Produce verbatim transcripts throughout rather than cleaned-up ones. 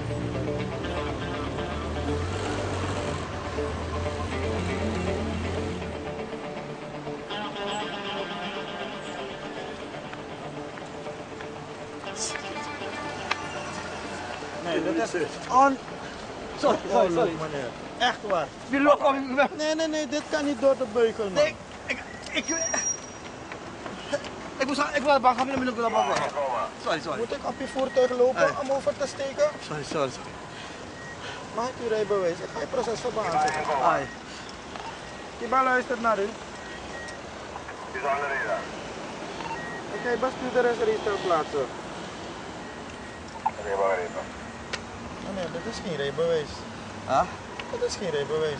Nee, dat is on... Sorry, sorry, sorry. Meneer. Echt waar. Die lok kwam ik weg. Nee, nee, nee, dit kan niet door de beugel, man. Nee, ik... Ik... Ik moest ik wil bang gaan met een bang. Sorry, sorry. Moet ik op je voertuig lopen Hey. om over te steken? Sorry, sorry, sorry. Mag ik uw rijbewijs? Ik ga je procesverbaan zetten. Ai. Kiba luistert naar u. Oké, bestuurder is register plaatsen. Nee, dit is geen rijbewijs. Ah? Dit is geen rijbewijs.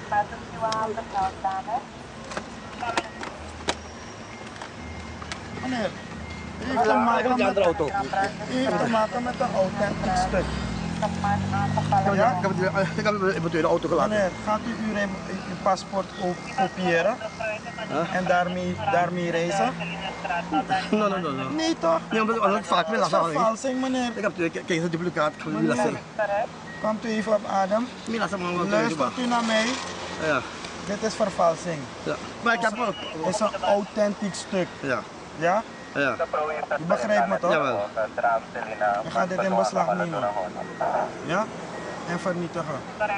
Meneer, u heeft te maken Ik heb een met, andere auto. u heeft te maken met een authentiek stuk. Ja? Ik heb het- ik heb het in de auto gelaten. Meneer, gaat u uw, rij- uw paspoort ook kopiëren Huh? en daarmee, daarmee reizen? No, no, no, no. Nee toch? Nee, omdat omdat ik vaak mee Dat is laat gaan. vervalsing, meneer. Ik heb de kijk eens een duplicaat. Ik ga niet laten. Komt u even op adem. Niet laten maar wat Luistert u naar mij. Ja. Dit is vervalsing. Ja. Maar ik heb wel. Het is een authentiek stuk. Ja. Ja? Ja. U begrijpt me toch? Jawel. Je gaat dit in beslag nemen. Ja? En vernietigen.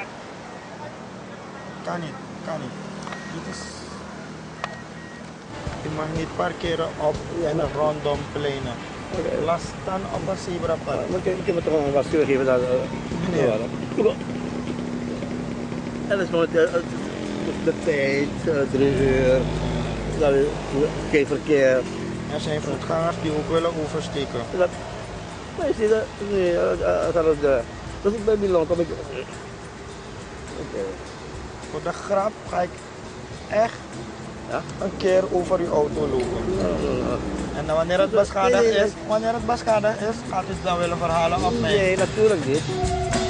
Kan niet, kan niet. Dit is... Je mag niet parkeren op en rondom pleinen. Laat staan op een zebrapad. Maar ik, ik heb het toch een waarschuwing gegeven dat. Meneer. En dat is gewoon de, de tijd, het drie uur, dat is geen verkeer. Er zijn voetgangers die ook willen oversteken. Dat, maar je ziet dat, nee, dat is de, dat is bij Milan, kom ik. Voor de grap ga ik echt Ja? een keer over uw auto lopen. En dan wanneer het beschadigd is, wanneer het beschadigd is, gaat u het dan willen verhalen op mij. Nee, natuurlijk niet.